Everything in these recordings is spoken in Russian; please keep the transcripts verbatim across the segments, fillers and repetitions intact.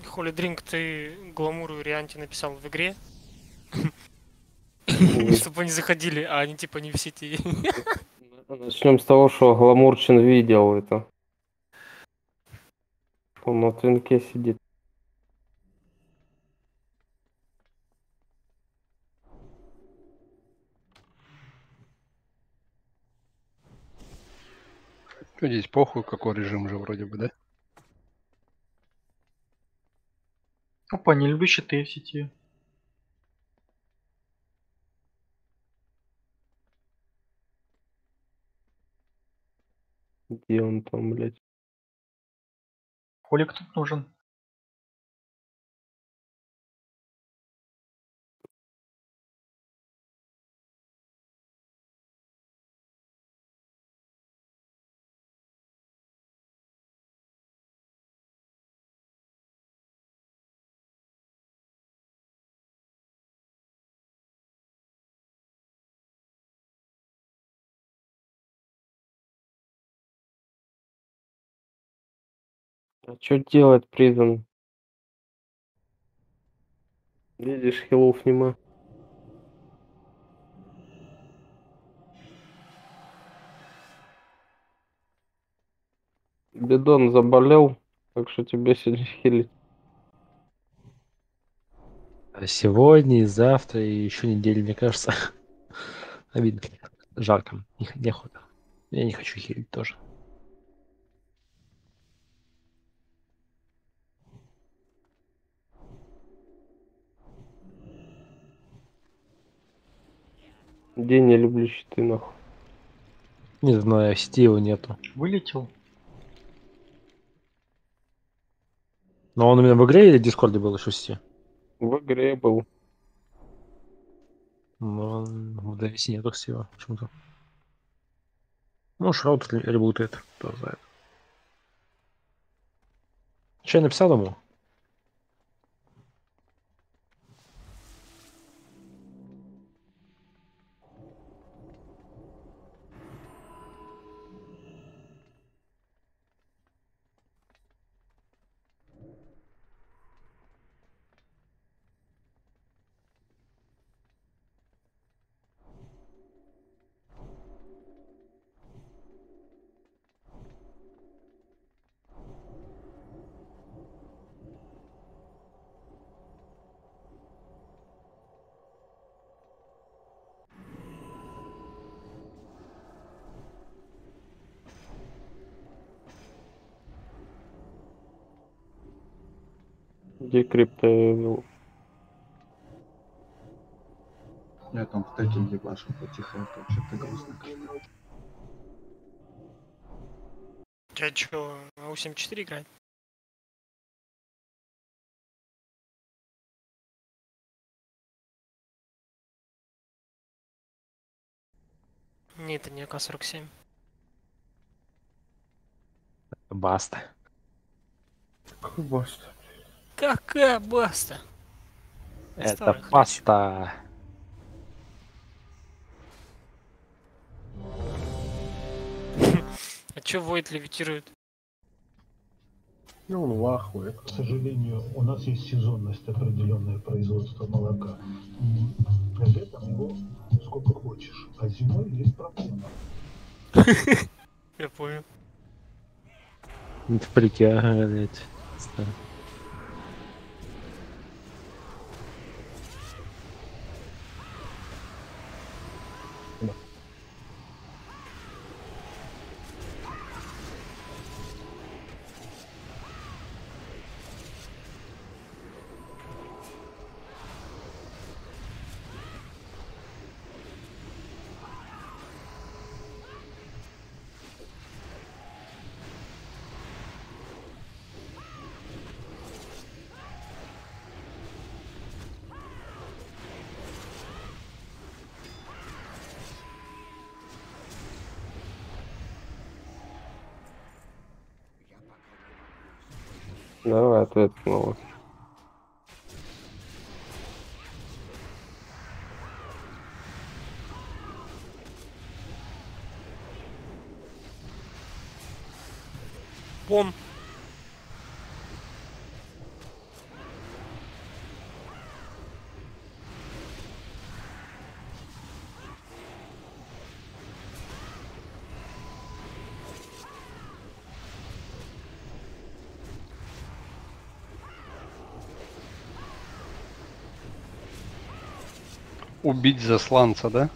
Holy Drink, ты Гламуру и Рианти написал в игре? Чтобы они заходили, а они типа не в сети. Начнем с того, что Гламурчин видел это. Он на твинке сидит. Что здесь похуй, какой режим же вроде бы, да? Опа, не люблю щиты в сети. Где он там, блядь? Холик тут нужен. А что делать, Призм? Видишь, хилов нема. Бидон заболел, так что тебе сегодня хилить. Сегодня и завтра, и еще неделю, мне кажется. Обидно. Жарко. Не- Неохота. Я не хочу хилить тоже. День не люблю щиты, нахуй. Не знаю, в сети его нету. Вылетел. Но он у меня в игре или в Дискорде был еще в сети? В игре был. Но в Дэвисе нету всего почему-то. Ну, Шраут ре- работает. Кто знает. Че я написал ему? Где крипто вел? Я там в теке ебашу потихоньку, что-то грустно как-то. У тебя что, ау семьдесят четыре играет? Не, это не А К сорок семь. Баста. Какой баст? Какая баста? Это Старый хряч. паста. А чё Войт левитирует? Ну, он в ахуе. К сожалению, у нас есть сезонность определенное производства молока. И летом его сколько хочешь, а зимой есть проблема. Я понял. В парике, ага, блядь. Старый. Давай ответ снова. Пом. Убить засланца, да?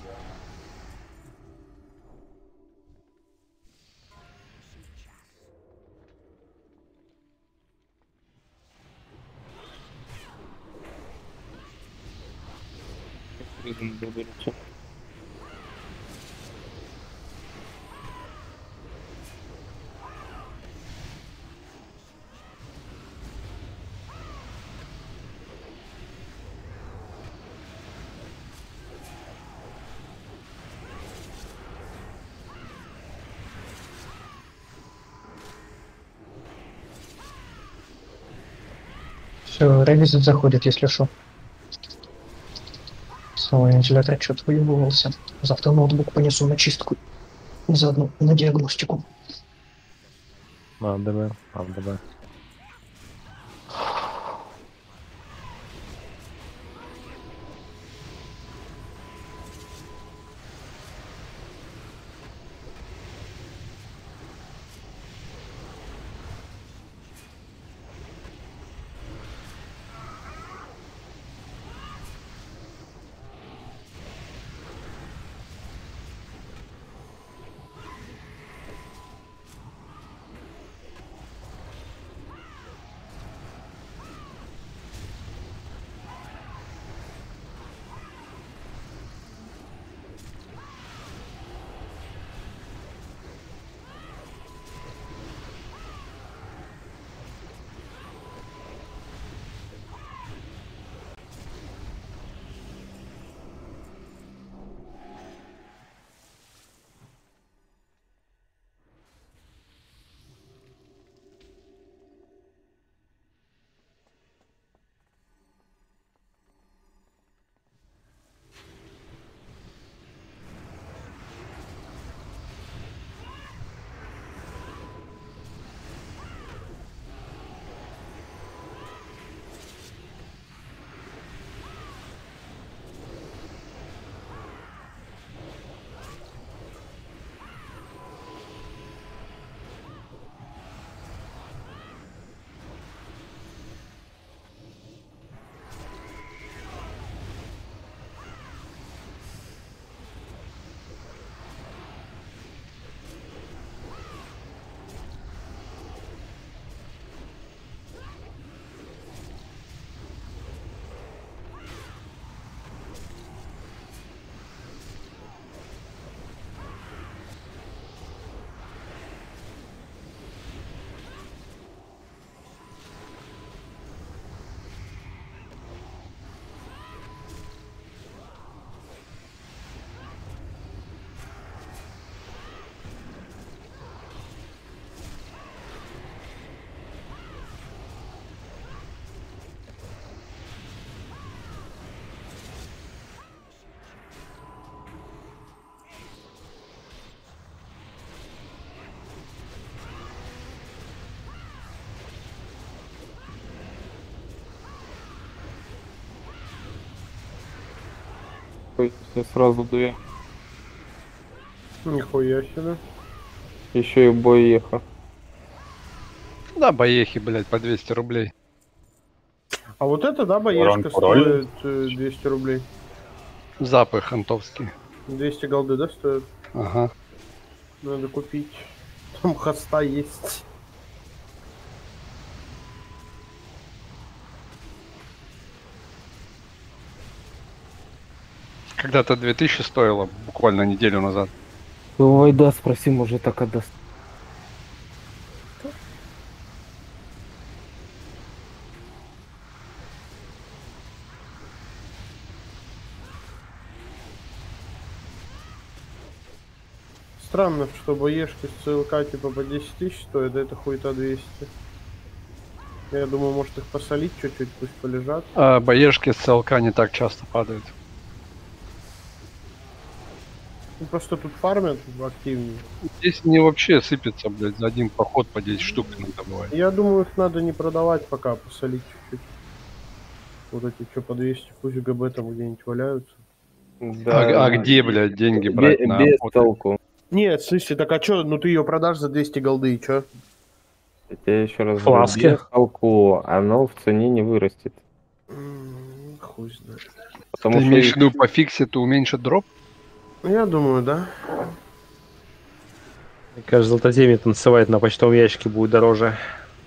Все, ревизит заходит, если что. Снова вентилятор что-то выебывался. Завтра ноутбук понесу на чистку. И заодно на диагностику. Надо бы, надо бы. Все сразу две. Нихуя себе. Еще и бой ехал. Да, боехи, блядь, по двести рублей. А вот это, да, боешка стоит э, двести рублей. Запы хантовские. двести голды, да, стоит? Ага. Надо купить. Там хоста есть. Когда-то две тысячи стоило, буквально неделю назад. У Вайда спроси, может так отдаст. Странно, что боешки с ЦЛК типа по десять тысяч стоят, а это хуета двести. Я думаю, может их посолить чуть-чуть, пусть полежат. А боешки с ЦЛК не так часто падают. Ну, просто тут фармят активнее. Здесь не вообще сыпется, блядь, за один поход по десять штук иногда бывает. Я думаю, их надо не продавать пока, посолить чуть-чуть. Вот эти что по двести, пусть ГБ там где-нибудь валяются. Да. А, а где, блядь, деньги Бе- брать на без охоту? толку. Нет, слушай, так а чё, ну ты ее продашь за двести голды, и чё? Я тебе еще раз Фласки. говорю, без толку, оно в цене не вырастет. М, Хуй знает. Потому Ты что имеешь их- в виду по фикситу уменьшит дроп? Я думаю, да. Мне кажется, золотоземье танцевать на почтовом ящике будет дороже.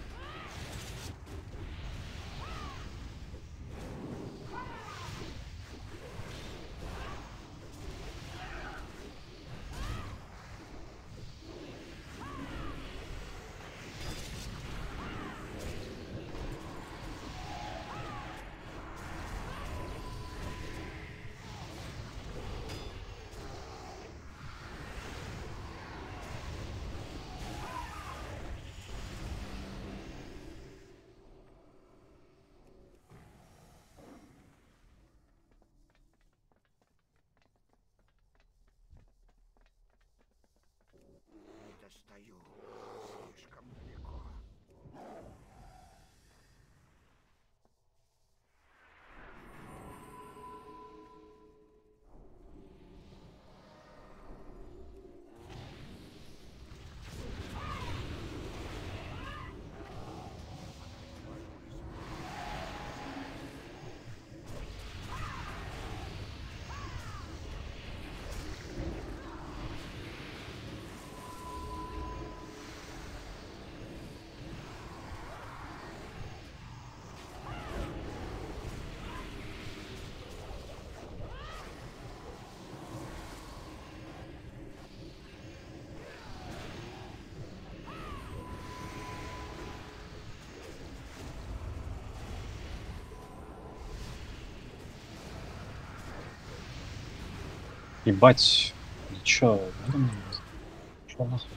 Ебать. Ты чё? надо мне? Чё нахуй?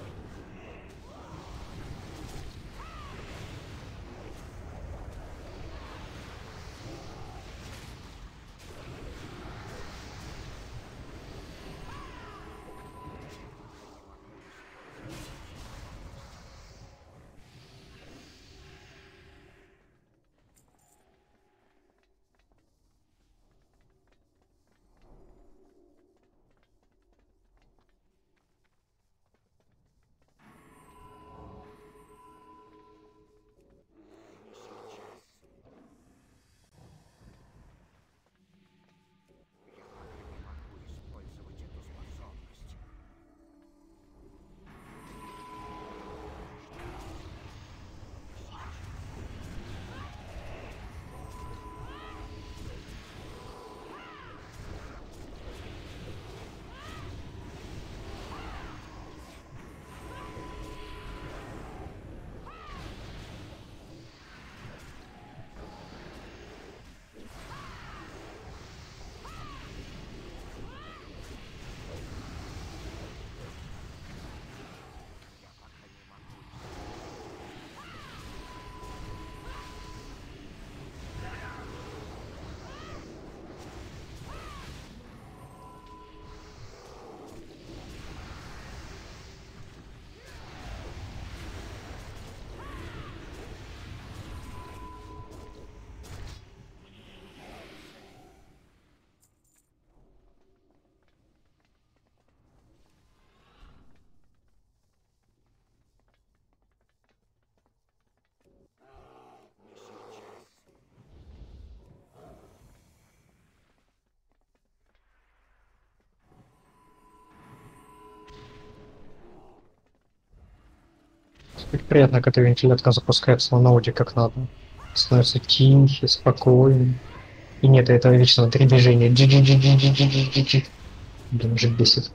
Приятно, когда вентилятор запускается на ноуте как надо. Становится тихий, спокойный. И нет этого вечного дребезжения. Джи-джи-джи-джи-джи-джи-джи-джи. Блин, уже бесит.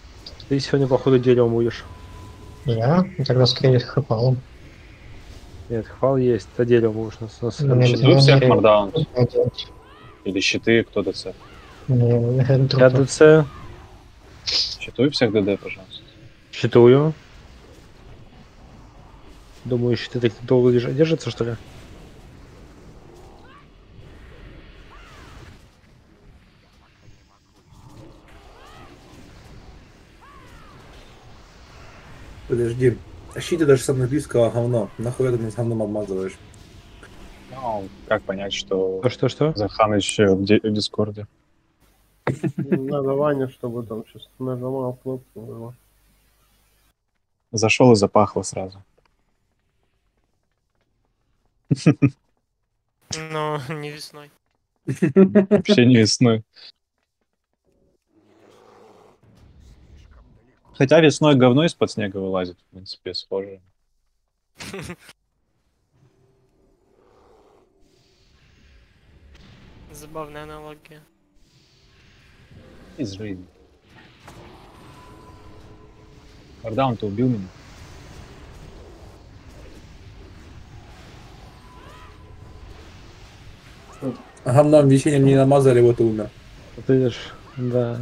Ты сегодня, походу, деревом будешь. Я? Ну, тогда скорее хапалом. Нет, хвал есть, а деревом будешь на, на Ну, следующий Щиты у раз. всех мере- мардаун? делать. Или щиты, кто ДЦ? Не, это Я трудно. ДЦ Щитуй всех ДД, пожалуйста. считаю. Думаю, щиты так долго держ- держатся, что ли? Подожди. А щиты даже самое близкого говно. Нахуй ты меня с говном обмазываешь? Ну, как понять, что Что, что, что? Заханыч в, ди- в Дискорде? Надо Ваня, чтобы там сейчас нажимал кнопку. было. Зашел и запахло сразу. Но не весной. Вообще не весной. Хотя весной говно из-под снега вылазит, в принципе, схоже. Забавная аналогия. Из жизни. Когда он-то убил меня? Говном весенним не намазали, вот и умер. Вот видишь, да.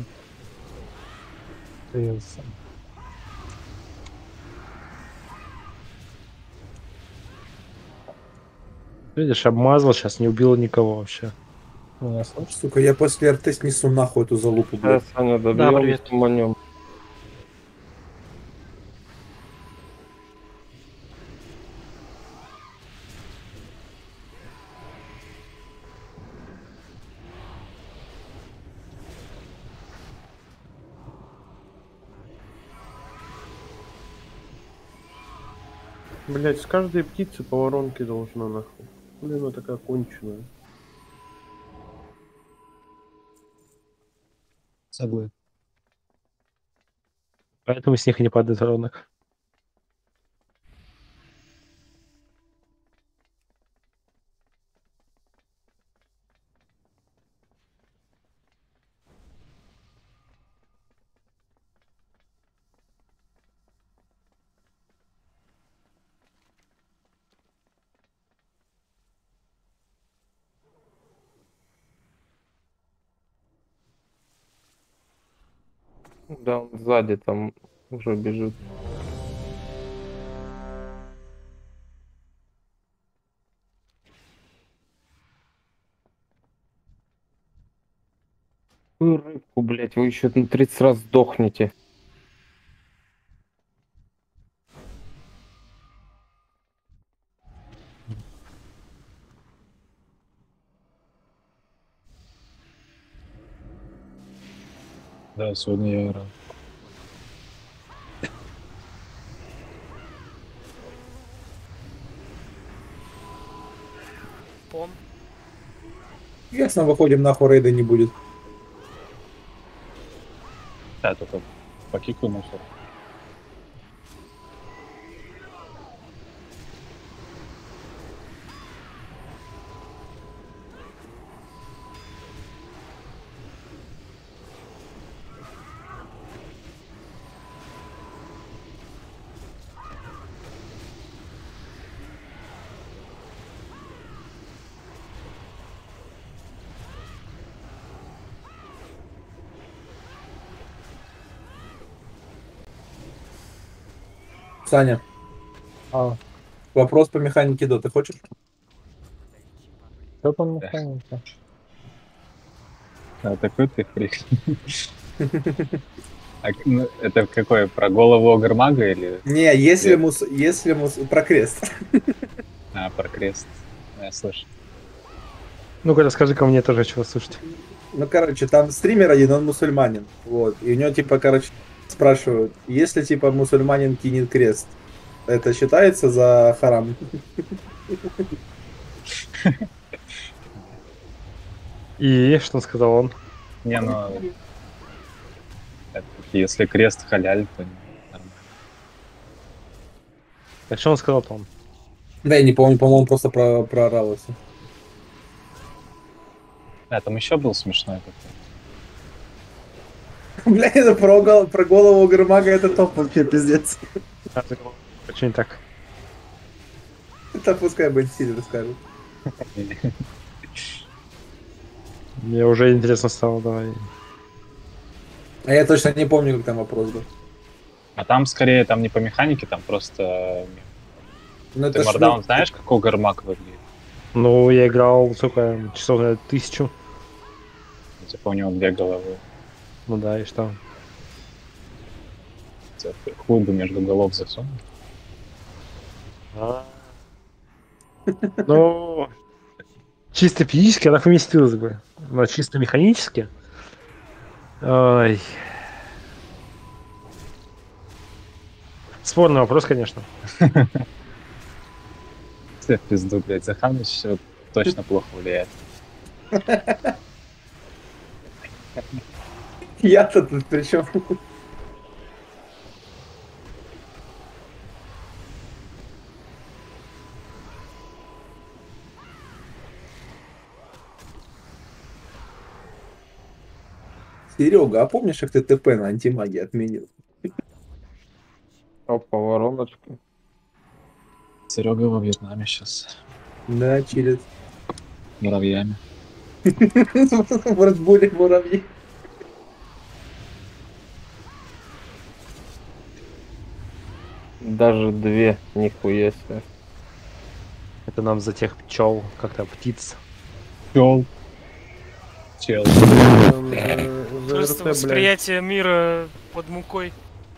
Ты сам. Видишь, обмазал, сейчас не убил никого вообще. Сука, я после РТ снесу нахуй эту залупу, блядь. Сейчас Саня Да, добьем, привет. туманем. Блять, с каждой птицы по воронке должна нахуй. Блин, она такая конченая. Согласен. Поэтому с них и не падает воронок. Да, он сзади там уже бежит. Вы рыбку, блять, вы еще на тридцать раз сдохнете. Да, сегодня я играл. Пон. Ясно, выходим, нахуй рейда не будет. Да, только покикаю мусор. Саня, А, вопрос по механике до, ты хочешь? что там механика? А такой ты фрик. А, ну, это какой, про голову Огармага или... Не, если Нет. мус... если мус... про крест. А, про крест. Я слышу. Ну-ка, расскажи-ка мне тоже, чего слушать. Ну, короче, там стример один, он мусульманин. Вот. И у него, типа, короче, спрашивают, если, типа, мусульманин кинет крест, это считается за харам? И что сказал он? Не, ну... это, если крест халяль, то нормально. Так что он сказал-то он? Да, я не помню, по-моему, просто про проорался. А, там еще был смешной какой-то. Бля, это про, гол- про голову Гармага, это топ вообще, пиздец. А, ты говорил, почему не так? Это пускай Бен Силь расскажет. Мне уже интересно стало, давай. А я точно не помню, как там вопрос был. А там скорее, там не по механике, там просто... Ну, Ты это ж, Мардаун ну, знаешь, как Огармаг выглядит? Ну, я играл, сколько, часов, наверное, тысячу. Типа у него две головы. Ну да, и что? Хуй бы между голов засунул. Ну, чисто физически она поместилась бы. Но чисто механически. Ой. Спорный вопрос, конечно. Все в пизду, блядь, Заханыч точно плохо влияет. Я-то тут при чем? Серега, а помнишь, как ты ТП на антимагии отменил? Опа, вороночка. Серега во Вьетнаме сейчас. Да, через. Муравьями. В Редбуле муравьи. Даже две, нихуя себе. Это нам за тех пчел, как-то птиц. Пчел. Чел. Там, э, за Просто РТ, блядь. восприятие мира под мукой.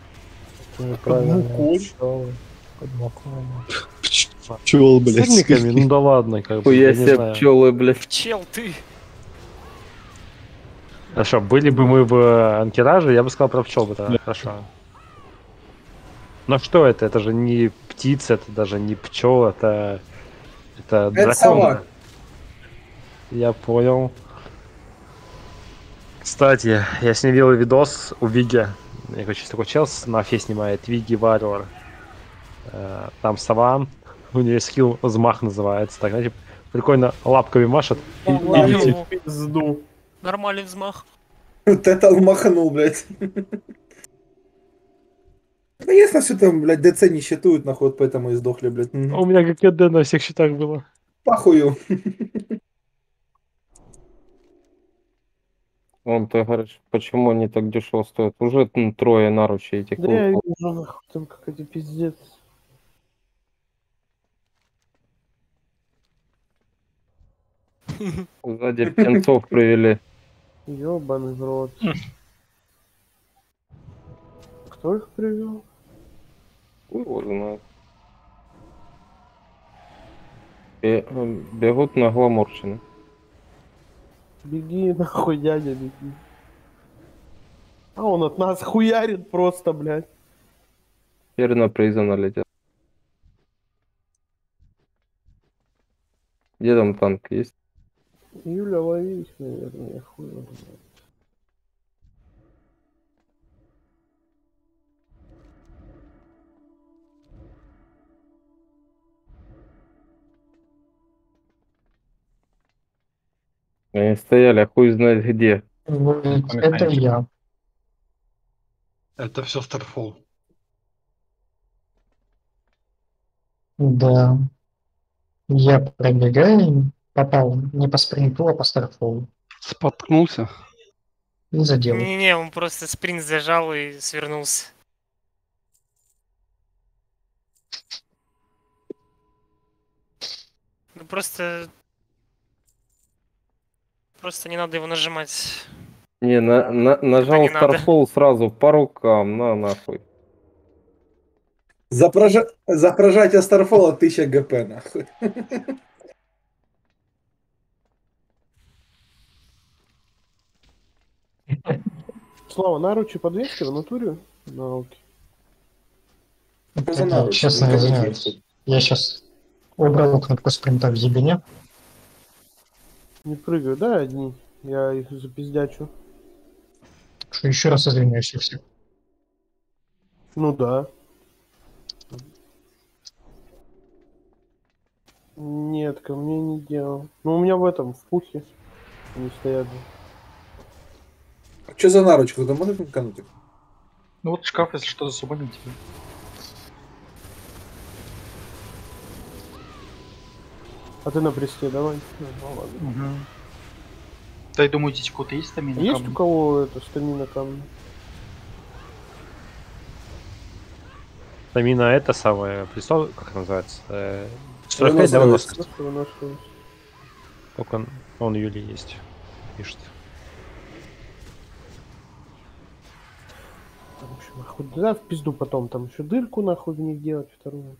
Пчел, Сырниками? Ну да ладно, как бы, Хуя я не себе знаю. пчелы, блядь. Пчел ты. Хорошо, были бы мы в анкераже, я бы сказал про пчел бы тогда. Хорошо. Но что это? Это же не птица, это даже не пчел, это... Это, Это дракон. сова. Я понял. Кстати, я с ним видел видос у Виги. Я короче, такой чел с- на фе снимает, Виги Варвар. Э, Там сова, у нее скилл взмах называется. Так, знаете, прикольно лапками машет. и- и Нормальный, летит. Пизду. нормальный взмах. Вот это он маханул, блядь. Ну, ясно, все там, блядь, ДЦ не считают, нахуй, вот поэтому и сдохли, блядь. Мгм. У меня ГКД на всех счетах было. Похую. Он, ты говоришь, почему они так дешево стоят? Уже м, трое наручи этих. Да я лук. вижу, нахуй, там какой-то пиздец. Сзади птенцов привели. Ёбаный в рот. Кто их привел? Хуй его знает. Бе- м, Бегут на гламурчины. Беги, нахуй, дядя, беги. А он от нас хуярит просто, блядь. Теперь на призана летят. Где там танк есть? Юля, лови их, наверное, я хуй его знает. Они стояли, а хуй знает где. Вот, это я. Это все Starfall. Да. Я пробегаю, попал не по спринту, а по старфолу. Споткнулся. И задел. Не-не, он просто спринт зажал и свернулся. Ну просто... Просто не надо его нажимать. Не, на, на- нажал не надо. Starfall сразу по рукам, на нахуй. За, прожа... За прожатие Старфола тысяча ГП, нахуй. Слава, наручи подвесьте в натуре? На ауке. Что за Это, наручи? честно Никому не извиняюсь. интересно. Я сейчас убрал кнопку спринта в ебене. Не прыгаю, да, одни? Я их запиздячу. Так что еще раз извиняюсь у всех. Ну да. Нет, ко мне не делал. Ну у меня в этом, в пухе. Они стоят. Что за наручку? Кто-то может накануть их? Ну вот шкаф, если что, засубаним тебе. А ты на бресте давай. Ну, ладно. Угу. Да я думаю, здесь у кого-то есть стамина? Есть камни? у кого это стамина камня? Тамина это самое, престол, как называется? Э, сорок Выносливость. пять девяносто. Просто выносливость. Только он, он Юли есть. Пишет. В общем, нахуй, да, в пизду потом там еще дырку нахуй в них делать вторую.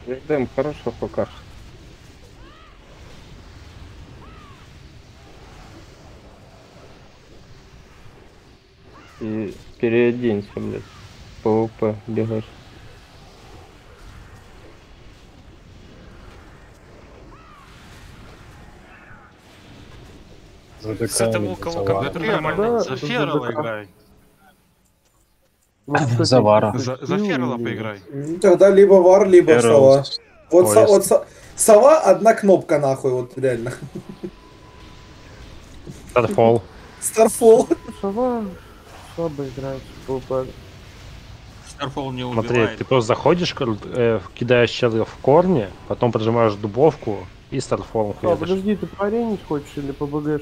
Дэм хорошо пока. И переоденься, блядь. ПВП бегаешь. С этого у кого как нормально. Да, За Феррела ЗДК. играй. Ну, кстати, Завара. За, за Феррела поиграй. Ну, тогда либо вар, либо Arrows. сова. Вот, Ой, со- я вот со- сова одна кнопка нахуй, вот реально. Starfall. Старфол. Сова слабо играет в ПВП. Старфол не Смотри, убивает. ты просто заходишь, кор- э, кидаешь челы в корне, потом прожимаешь дубовку и старфолом А, хуяришь. подожди, ты поаренить хочешь или по БГш?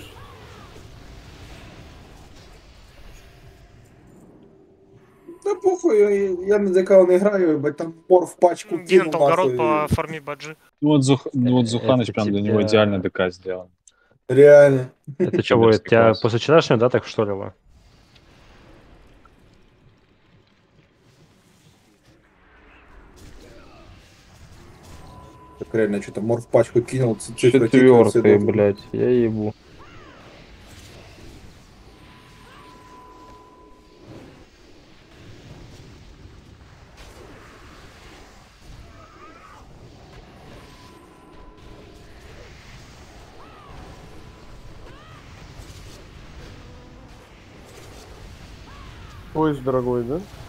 Да похуй, я- я на декал не играю, ебать, там мор в пачку Иди на кинул Толгород нахуй. по форме баджи. Ну вот, Зух... ну, вот Зуханыч Это прям для тебя- него идеально ДК сделан. Реально. Это что будет? Пидорский Тебя класс. после вчерашнего, да, так шторило? Так реально, что-то мор в пачку кинул, ц- цифры тикают, все Четвертый, дохуй. блядь. Я ебу. Поезд дорогой, да?